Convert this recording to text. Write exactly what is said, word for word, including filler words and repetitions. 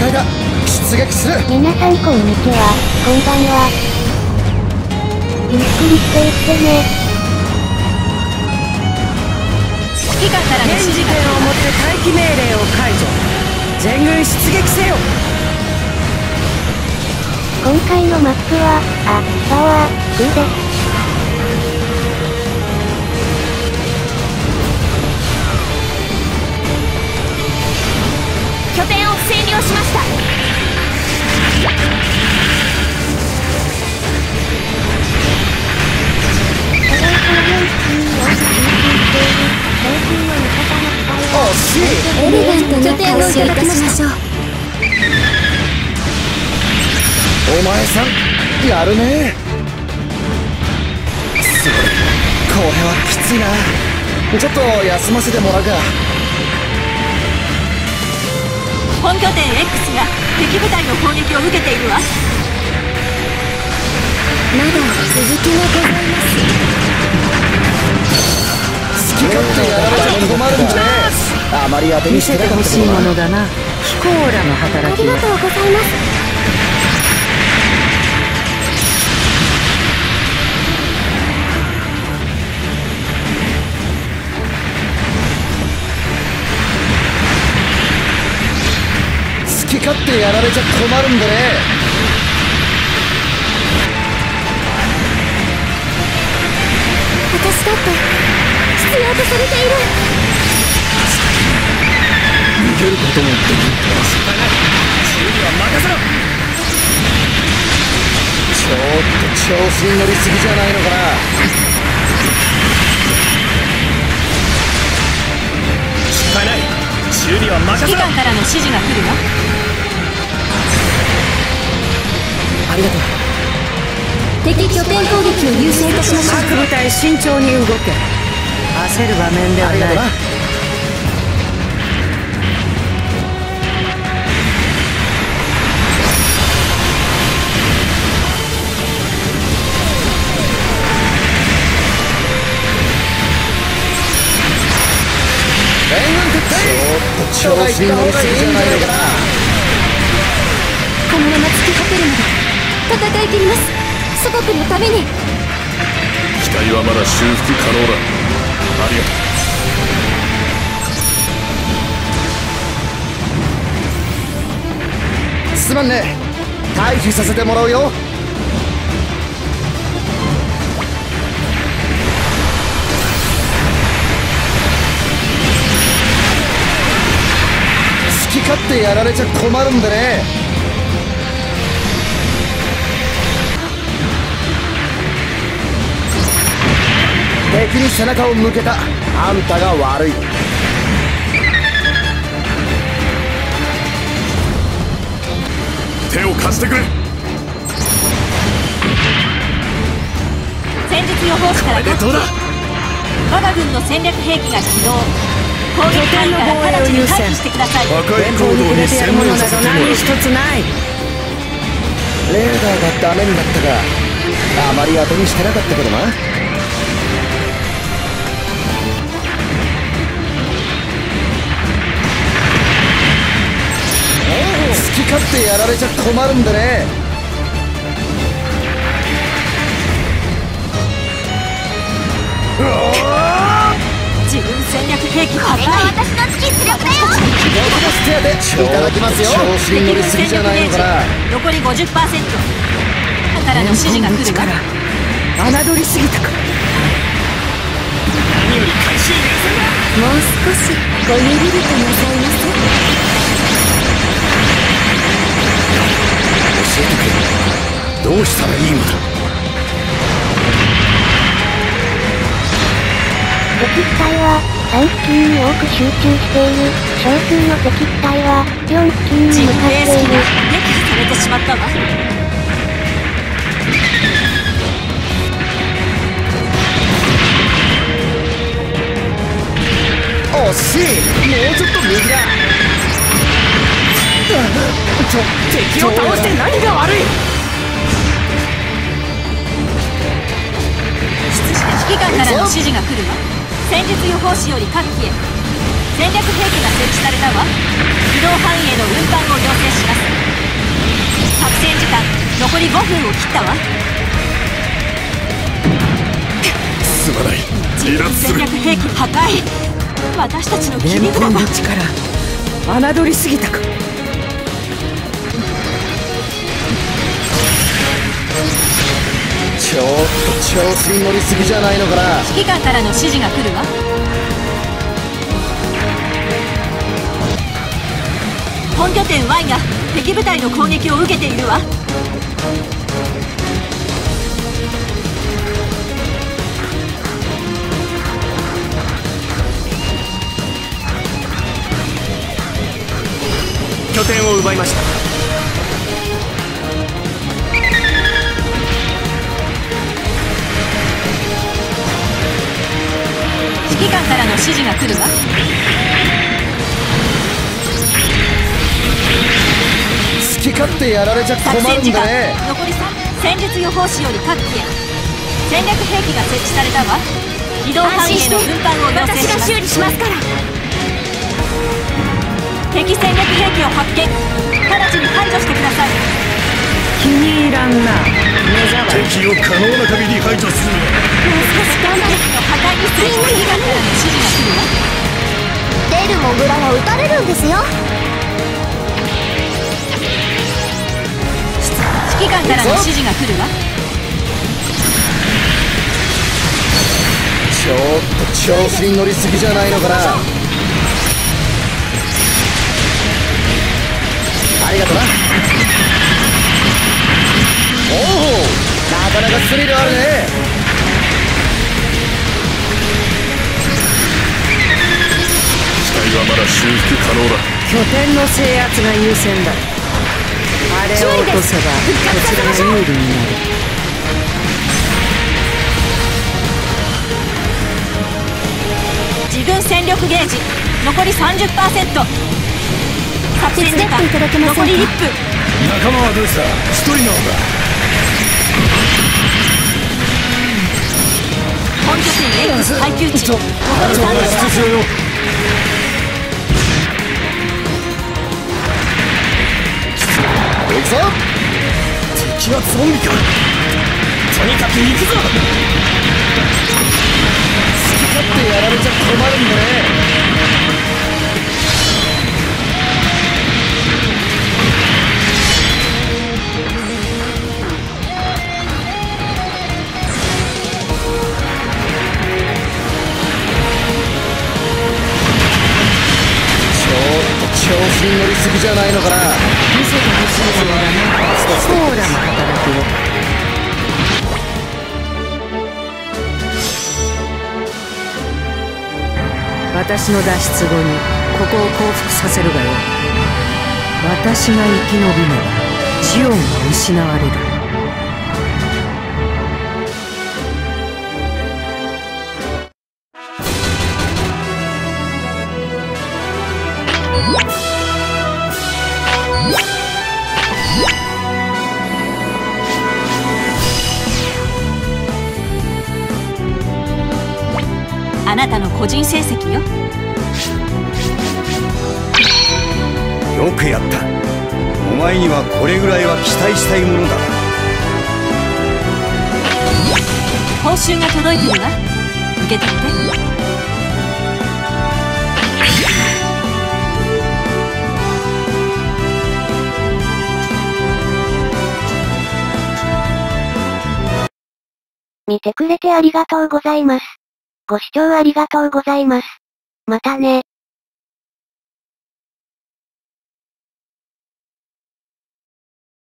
れだ。出撃する。 皆さんこんにちは、こんばんは。ゆっくりしていってね。 指揮官からの指示権を持って待機命令を解除。全軍出撃せよ。 今回のマップは、あ、パワーツーです。 拠点を占領しました。 惜しい。 エレガントな点をいただきましょう。 お前さんやるね。すごい、これはきついな。ちょっと休ませてもらうか。 本拠点 X が敵部隊の攻撃を受けているわ。まだ続きがございます。 好き勝手やられちゃ困るんだね。あまり当てにしてなかったけどな。 見せてほしいものだな。ヒコーラの働きは。 ありがとうございます。 好き勝手やられちゃ困るんだね。 私だって必要とされている。 逃げることもできる。心配ない。自由には任せろ。ちょっと調子に乗りすぎじゃないのかな。心配ない。自由には任せろ。 指揮官からの指示が来るわ。 ありがとう。 敵拠点攻撃を優先化しましょう。 各部隊慎重に動け。焦る場面ではない。 ありがとうな。援軍撤退。ちょっと調子に乗りすぎじゃないのかな。 このまま突き果てるまで戦い切ります。祖国のために。 機体はまだ修復可能だ。ありがとう。 すまんね。退避させてもらうよ。好き勝手やられちゃ困るんでね。敵に背中を向けたあんたが悪い。 手を貸してくれ。 戦術予報士からこれでどうだ。 我が軍の戦略兵器が起動。攻撃範囲から直ちに退避してください。 破壊前行動方に触れにてやるものな専念させど何一てもらう。 つない。 レーダーがダメになったか。あまり当てにしてなかったけどな。好き勝手やられちゃ困るんでね。 自分戦略兵器破壊。これが私の実力だよ。 僕も手当ていただきますよ。調子に乗りすぎじゃないのかな。 残り ごじゅっパーセント。からの指示が来るわ。 侮りすぎたか。 何より回収優先だ。 もう少しごゆるりとなさいませ。 教えてくれ。どうしたらいいのだ。 敵機体はさん付近に多く集中している。少数の敵機体はよん付近に自分向かっている。 のエースが撃破されてしまったわ。 惜しい。もうちょっと右だ。ちょ敵を倒して何が悪い。 指揮官からの指示が来るわ。戦術予報士より各機へ戦略兵器が設置されたわ。移動範囲への運搬を要請します。 残りごふんを切ったわ。 すまない。離脱する。 戦略兵器破壊。私たちの切り連札が。 邦の力侮りすぎたか。 ちょっと調子に乗りすぎじゃないのかな。 指揮官からの指示が来るわ。本拠点 Y が敵部隊の攻撃を受けているわ。 拠点を奪いました。 指揮官からの指示が来るわ。 好き勝手やられちゃ困作戦時間るんだね。 残りさん。戦術予報士より各機へ戦略兵器が設置されたわ。移動範囲への運搬を要請します。 私が修理しますから。 敵戦略兵器を発見。直ちに排除してください。 気に入らんな目障り。 敵を可能な限り排除する。 もう少し頑張れ。 の破壊にする指揮官からの指示が来るわ。 出るモグラは撃たれるんですよ。 指揮官からの指示が来るわ。 ちょっと調子に乗りすぎじゃないのかな。ありがとな。おお、なかなかスリルあるね。 機体はまだ修復可能だ。 拠点の制圧が優先だ。あれを落とせばこちらが有利になる。 自分戦力ゲージ残り さんじゅっパーセント。 作戦時間手伝っていただけませんか。 残りいっぷん。 仲間はどうした？一人なのか？ 本拠点 X 配給地残りさんじゅっパーセント。 必要よ。 行くぞ。 敵はゾンビか。とにかく行くぞ。 好き勝手やられちゃ困るんだね。調子に乗りすぎじゃないのかな。 見せてほしいそうだな。コーラの働きを。私の脱出後にここを降伏させるがよい。私が生き延びねばジオンが失われる。 あなたの個人成績よ。 よくやった。お前にはこれぐらいは期待したいものだ。 報酬が届いてるわ。受け取って。 見てくれてありがとうございます。ご視聴ありがとうございます。またね。